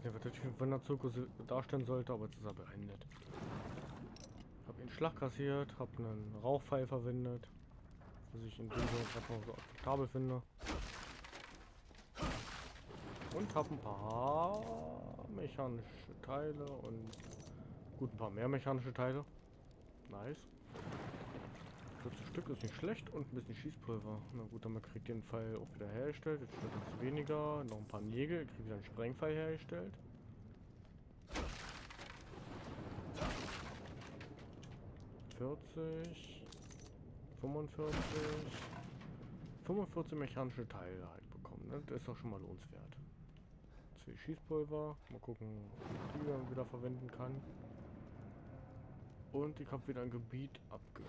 nicht, was das für ein Wanderzirkus darstellen sollte, aber jetzt ist er beendet. Hab einen Schlag kassiert, hab einen Rauchpfeil verwendet, was ich in dem Sinne gerade noch so akzeptabel finde. Und hab ein paar mechanische Teile und gut, ein paar mehr mechanische Teile. Nice. 40 Stück ist nicht schlecht und ein bisschen Schießpulver. Na gut, dann kriegt ihr den Pfeil auch wieder hergestellt. Jetzt wird es weniger. Noch ein paar Nägel. Kriegt wieder einen Sprengpfeil hergestellt. (40) 45 45 mechanische Teile halt bekommen. Ne? Das ist doch schon mal lohnenswert. 2 Schießpulver. Mal gucken, ob die man wieder verwenden kann. Und ich habe wieder ein Gebiet abgetiert.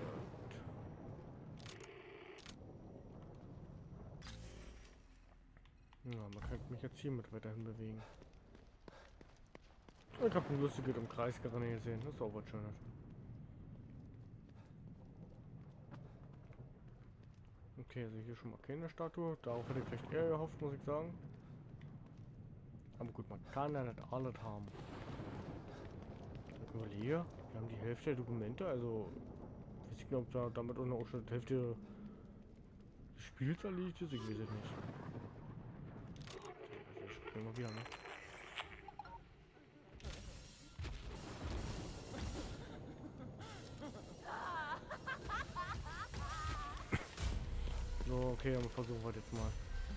Ja, man kann mich jetzt hier mit weiterhin bewegen. Ich habe ein lustiges im Kreis gerade gesehen. Das ist auch was Schönes. Okay, also hier schon mal keine Statue. Darauf hätte ich vielleicht eher gehofft, muss ich sagen. Aber gut, man kann ja nicht alles haben. Ich überlege, wir haben die Hälfte der Dokumente, also ich weiß nicht, ob da damit auch schon die Hälfte des Spiels erledigt ist, ich weiß es nicht. Okay, also ich mal wieder, ne? So, okay, dann versuchen wir jetzt mal.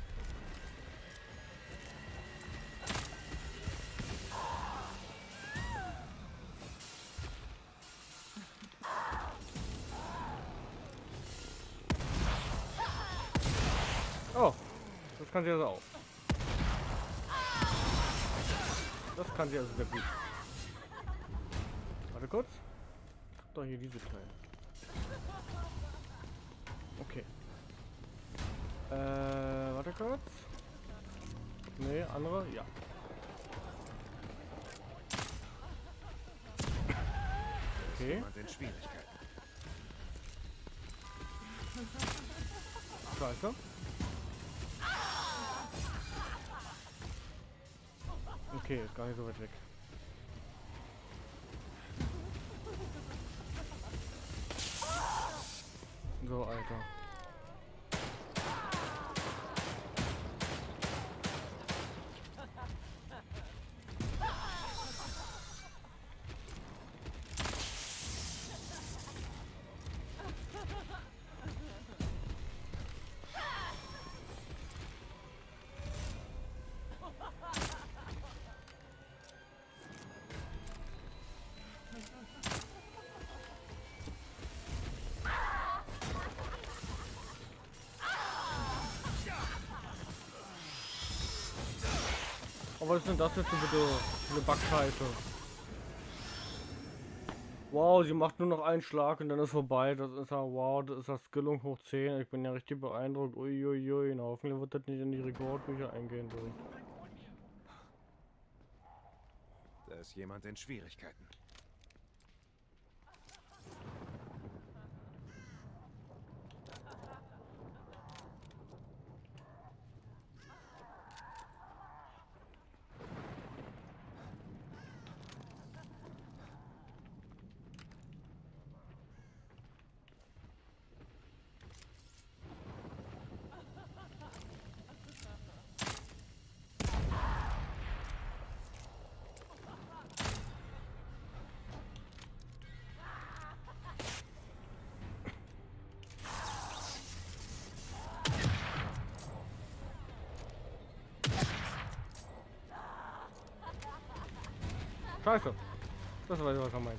Oh, das kann sie also auch. Das kann sie also sehr gut. Warte kurz. Ich hab doch hier diese Teile. Okay. Warte kurz. Nee, andere? Ja. Okay. In Schwierigkeiten. Scheiße. Okay, ist gar nicht so weit weg. So, Alter. Aber was ist denn das jetzt bitte? Eine Backscheiße. Wow, sie macht nur noch einen Schlag und dann ist vorbei. Das ist ja, wow, das ist das Skillung hoch 10. Ich bin ja richtig beeindruckt. Uiuiui, na, hoffentlich wird das nicht in die Rekordbücher eingehen. So. Da ist jemand in Schwierigkeiten. Scheiße. Das weiß ich, was er meint.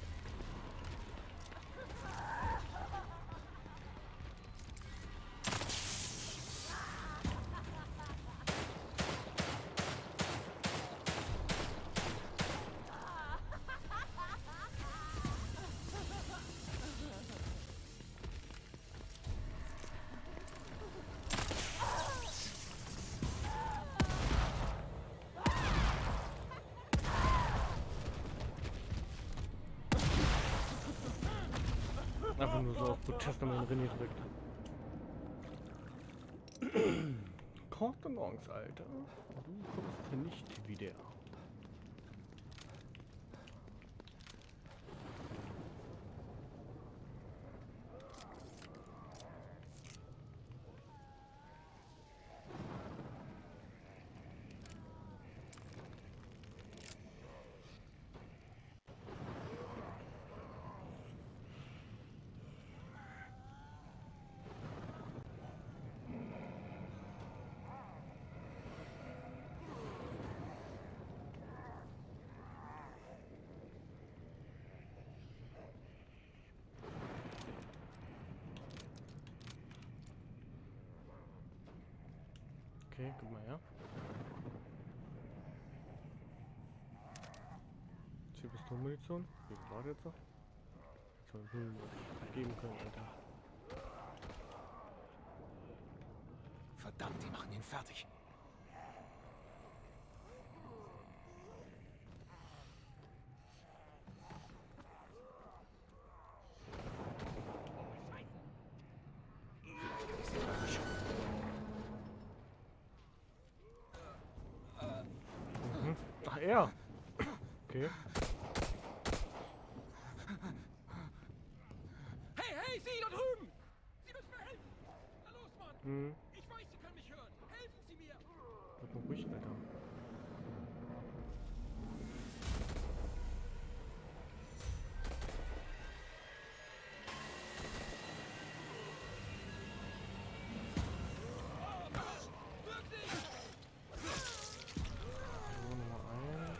Einfach nur so auf Protest an meinen René drückt. Contenance, Alter. Du kommst nicht wieder. Okay, guck mal her. Jetzt hier Pistolenmunition. Wie viel war jetzt noch? Jetzt soll ich geben können, Alter. Verdammt, die machen ihn fertig. Vielleicht kann ich sie überraschen. Mhm. Ach, er! Okay. Hey, hey, Sie da drüben! Sie müssen mir helfen! Na los, Mann! Mhm. Ich weiß, Sie können mich hören. Helfen Sie mir! Bleib mal ruhig, Alter. Wirklich! So, Nummer 1.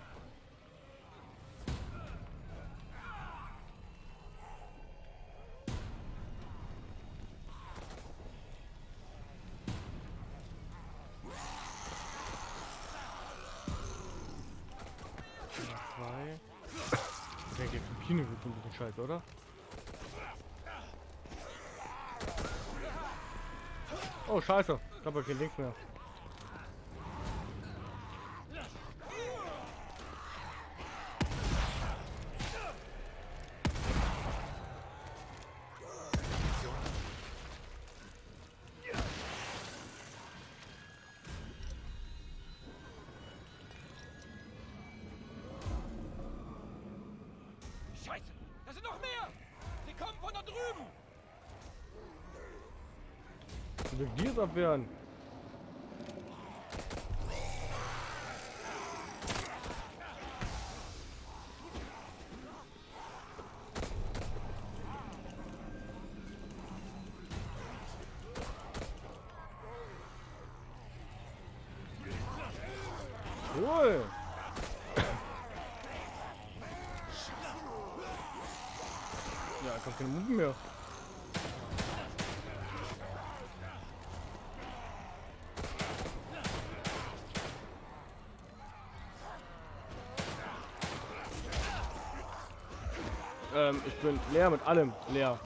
Nummer 2. Der geht im Kino wird so ein bisschen scheiße, oder? Oh, scheiße. Ich habe kein Links mehr. Scheiße! Da sind noch mehr! Sie kommen von da drüben! Ich will die jetzt abwehren. Cool. Ja, ich hab keine Muppen mehr. Ich bin leer mit allem. Leer.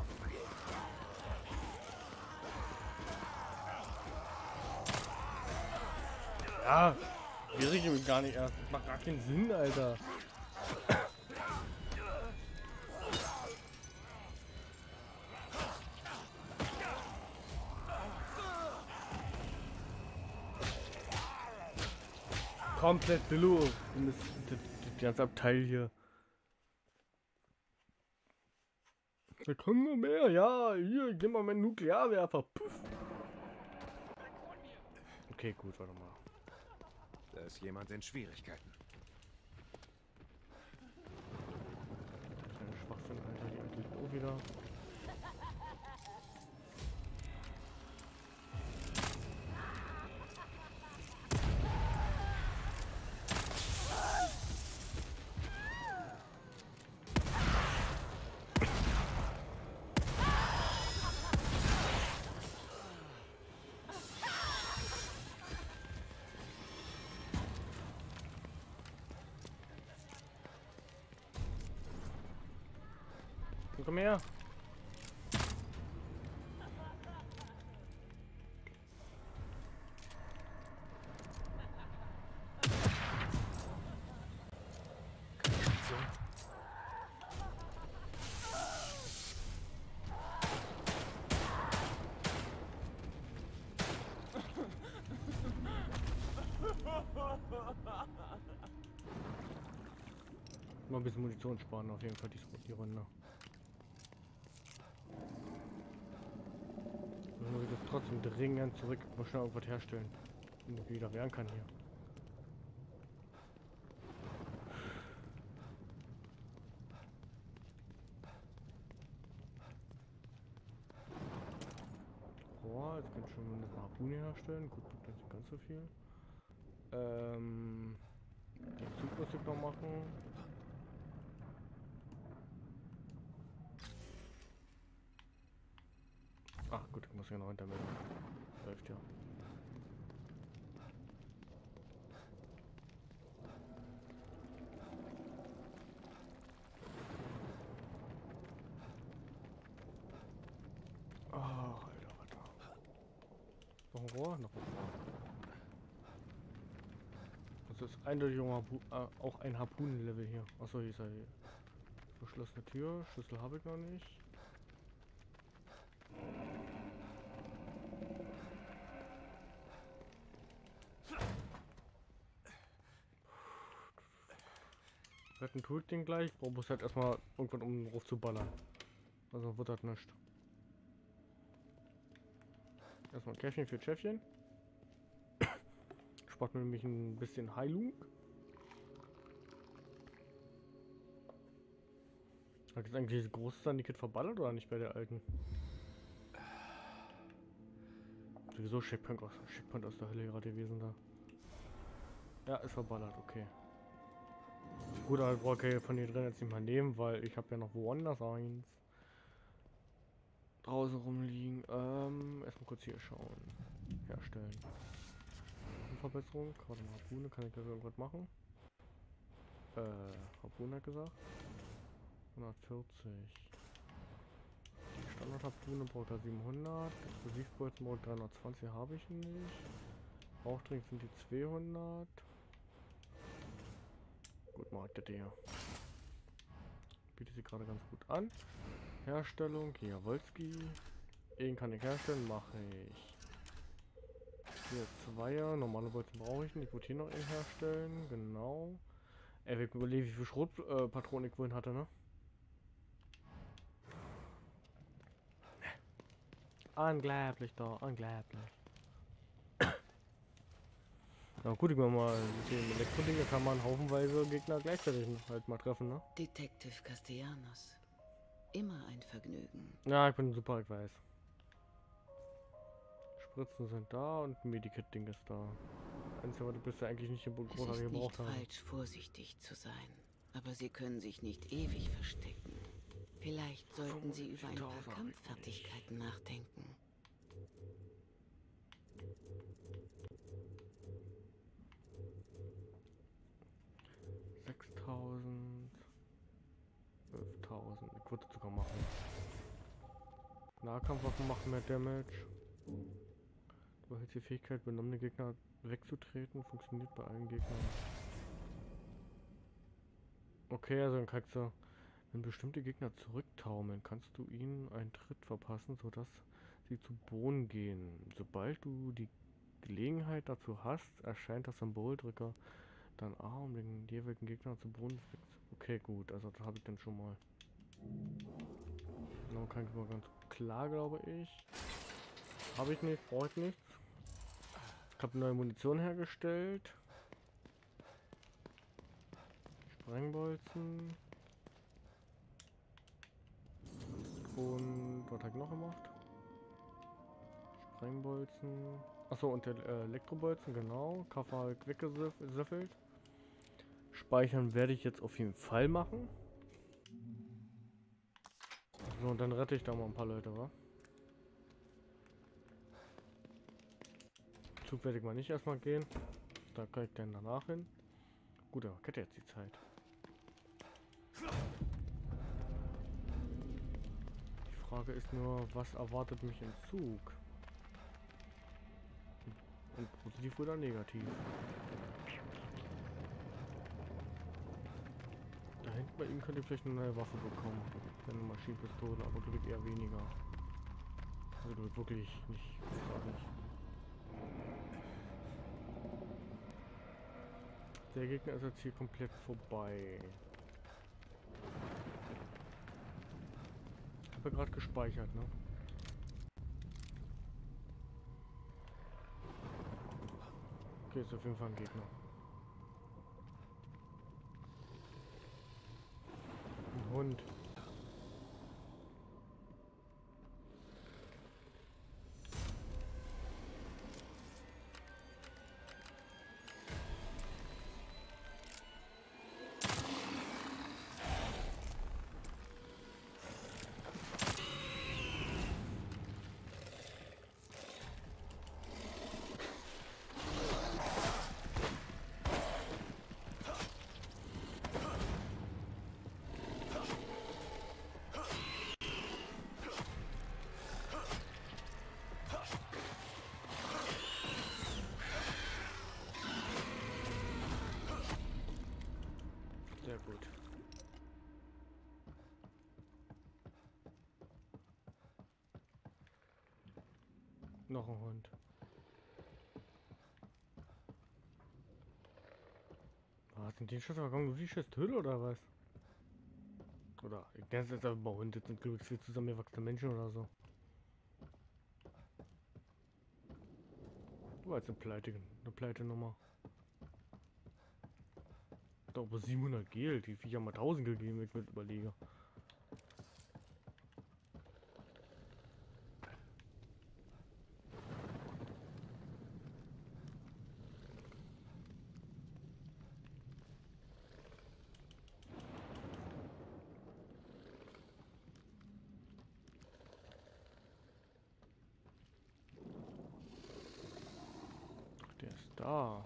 Ja, wir riechen mich gar nicht erst. Das macht gar keinen Sinn, Alter. Komplett Billo. Das ganze Abteil hier. Da kommen noch mehr. Ja, hier, gib mal meinen Nuklearwerfer. Puff. Okay, gut, warte mal. Da ist jemand in Schwierigkeiten. Kleiner Schwachsinn, Alter. Die alte Liebe wieder. Komm her. Mal ein bisschen Munition sparen auf jeden Fall die Runde. Ich muss das trotzdem dringend zurück, mal schnell irgendwas herstellen. Und ich wieder wehren kann hier. Oh, jetzt kann ich schon eine Harpune herstellen. Gut, bringt nicht ganz so viel. Den Zug muss ich noch machen. Ach gut, ich muss ja noch hintermelden. Läuft ja. ein Rohr? Noch ein Rohr. Das ist eindeutig auch ein Harpunen-Level hier. Achso, hier ist ja die verschlossene Tür. Schlüssel habe ich noch nicht. Retten tut den gleich. Ich brauche halt erstmal irgendwann, um den Ruf zu ballern. Also wird das nicht. Erstmal Käffchen für Schäffchen. Spart mir nämlich ein bisschen Heilung. Hat jetzt eigentlich diese große Sandiket verballert oder nicht bei der alten? Sowieso Checkpoint aus der Hölle gerade gewesen da. Ja, ist verballert, okay. Gut, aber ich brauche von hier drin jetzt nicht mal nehmen, weil ich habe ja noch woanders eins draußen rumliegen. Erstmal kurz hier schauen. Herstellen. Verbesserung. Gerade mal Harpune. Kann ich da irgendwas machen? Harpune hat gesagt. 140. Die Standard-Harpune braucht er 700. Explosivbolzen braucht 320, habe ich nicht. Rauchdrink sind die 200. Gut, mal das hier. Bietet sie gerade ganz gut an. Herstellung, hier Wolski. Den kann ich herstellen, mache ich. Hier Zweier, normale Bolzen brauche ich nicht. Ich wollte hier noch einen herstellen, genau. Ich überlege, wie viel Schrotpatronen ich vorhin hatte, ne? Unglaublich da, unglaublich. Na gut, ich meine mal, mit dem Elektroding kann man haufenweise Gegner gleichzeitig halt mal treffen, ne? Detective Castellanos. Immer ein Vergnügen. Ja, ich bin super, ich weiß. Spritzen sind da und ein Medikit-Ding ist da. Einzige, was du bisher eigentlich nicht großartig gebraucht hast. Es ist nicht falsch, vorsichtig zu sein. Aber sie können sich nicht ewig verstecken. Vielleicht sollten Sie über ein paar Kampffertigkeiten nachdenken. Ich würde sogar machen. Nahkampfwaffen machen mehr Damage. Du hast die Fähigkeit, benommene Gegner wegzutreten. Funktioniert bei allen Gegnern. Okay, also dann kannst du, wenn bestimmte Gegner zurücktaumeln, kannst du ihnen einen Tritt verpassen, sodass sie zu Boden gehen. Sobald du die Gelegenheit dazu hast, erscheint das Symboldrücker dann A, um den jeweiligen Gegner zu Boden zu fixen. Okay, gut, also das habe ich dann schon mal. Genau, kann ich mal ganz klar, glaube ich. Habe ich nicht, brauche ich nichts. Ich habe neue Munition hergestellt. Sprengbolzen. Und was habe ich noch gemacht? Sprengbolzen. Achso, und der Elektrobolzen, genau. Kaffer habe ich weggesüffelt. Speichern werde ich jetzt auf jeden Fall machen. So, und dann rette ich da mal ein paar Leute, wa? Zug werde ich mal nicht erstmal gehen. Da kann ich dann danach hin. Gut, aber kennt jetzt die Zeit. Die Frage ist nur, was erwartet mich im Zug? Und positiv oder negativ? Da hinten bei ihm könnt ihr vielleicht eine neue Waffe bekommen. Eine Maschinenpistole, aber glaube ich eher weniger. Also glaube ich wirklich nicht großartig. Der Gegner ist jetzt hier komplett vorbei. Ich habe ja gerade gespeichert, ne? Okay, ist auf jeden Fall ein Gegner. Ein Hund. Noch ein Hund. Was, sind die Schusswaggon nur die Schusshülle oder was? Oder, ich denke, das ist einfach mal Hunde, das sind glaube ich viel zusammengewachsene Menschen oder so. War jetzt eine Pleite-Nummer. Da über 700 Geld, die Viecher mal 1000 gegeben, wenn ich mir überlege. Ach, der ist da.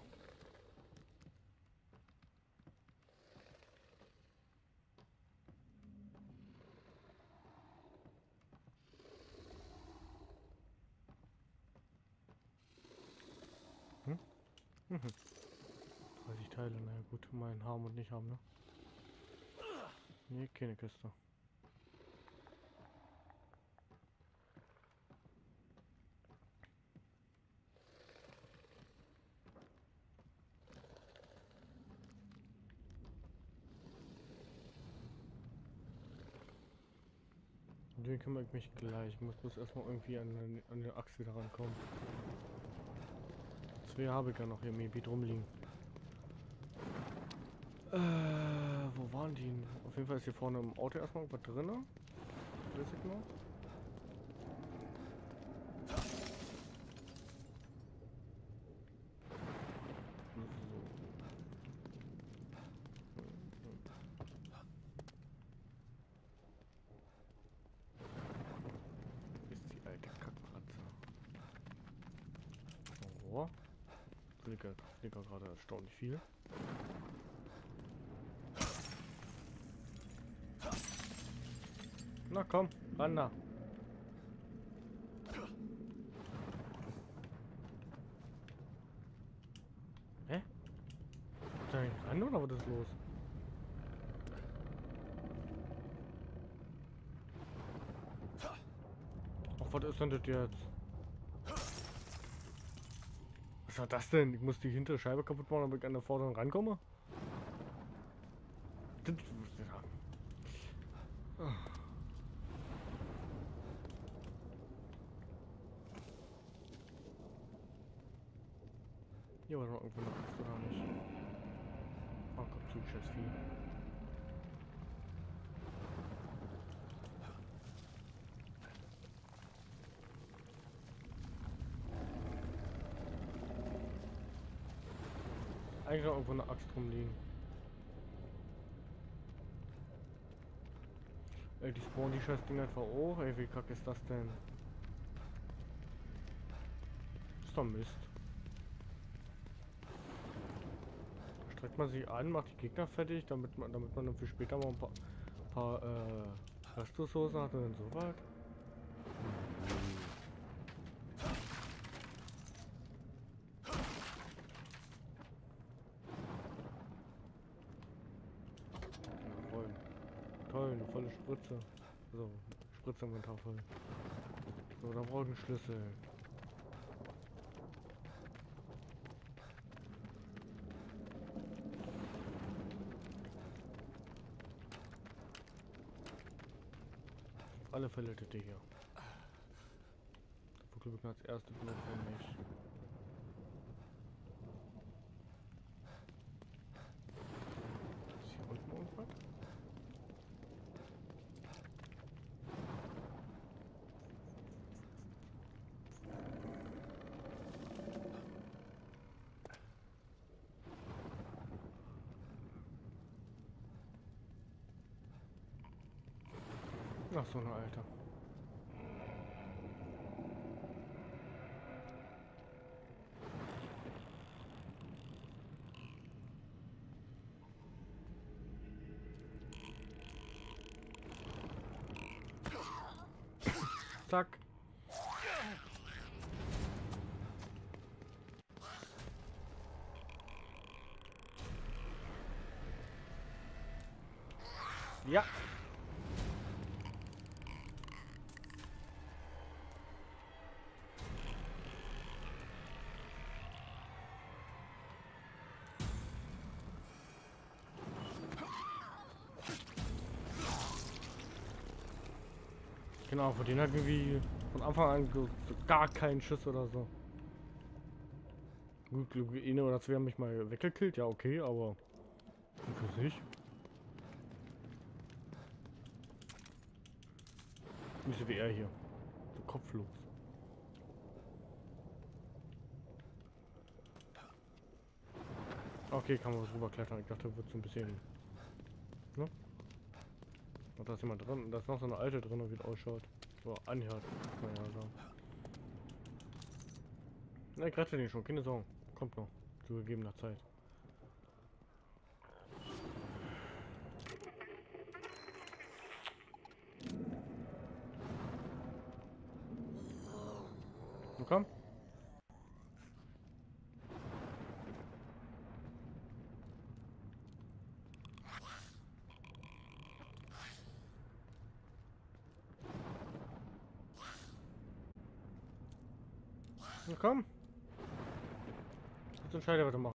Mhm. 30 Teile, naja gut, meinen haben und nicht haben, ne? Nee, keine Kiste. Um den kümmere ich mich gleich. Ich muss bloß erstmal irgendwie an die Axt wieder rankommen. Zwei habe ich ja noch hier im Gebiet rumliegen. Wo waren die? Auf jeden Fall ist hier vorne im Auto erstmal irgendwas drin. Weiß ich noch. Ist die alte Kackratze. Oh. Flickert gerade erstaunlich viel. Na komm, ran da. Hä? Ist da nicht ran oder was ist los? Ach, was ist denn das jetzt? Was war das denn? Ich muss die hintere Scheibe kaputt machen, damit ich an der vorderen rankomme? Das, ja. Hier war noch irgendwo eine Axt oder nicht? Oh, komm zu, scheiß Vieh. Eigentlich noch irgendwo eine Axt rumliegen. Ey, die spawnen die scheiß Dinger einfach hoch. Ey, wie kacke ist das denn? Ist doch Mist. Streckt man sich an, macht die Gegner fertig, damit man dann für später mal ein paar Restressourcen hat und dann so weit. Jawohl. Toll, eine volle Spritze. So, Spritze im Inventar voll. So, da brauche ich einen Schlüssel. Auf alle Fälle das hier. Glück als erste Glück nicht. Ist hier unten irgendwas? Ach so, eine alte. Zack. Ja. Genau, vor denen hat irgendwie von Anfang an so gar keinen Schiss oder so. Gut, eine oder zwei haben mich mal weggekillt, ja okay, aber für sich. Nicht so wie er hier. So kopflos. Okay, kann man was rüberklettern. Ich dachte, wird so ein bisschen. Ne? Und da ist jemand drin. Da ist noch so eine alte drin, wie es ausschaut. So anhört. Naja, so. Na, ich rette den schon, keine Sorgen. Kommt noch. Zu gegebener Zeit. Du komm. Na komm. Jetzt entscheide, was du machst.